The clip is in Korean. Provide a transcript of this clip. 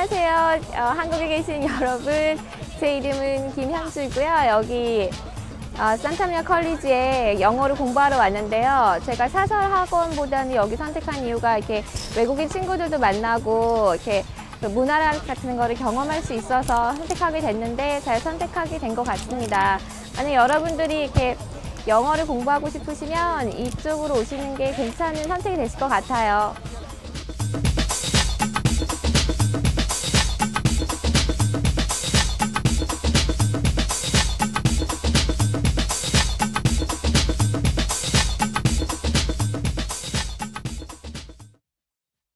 안녕하세요. 한국에 계신 여러분, 제 이름은 김향주이고요. 여기 산타미아 컬리지에 영어를 공부하러 왔는데요. 제가 사설 학원보다는 여기 선택한 이유가 이렇게 외국인 친구들도 만나고 이렇게 문화랑 같은 거를 경험할 수 있어서 선택하게 됐는데 잘 선택하게 된 것 같습니다. 만약 여러분들이 이렇게 영어를 공부하고 싶으시면 이쪽으로 오시는 게 괜찮은 선택이 되실 것 같아요.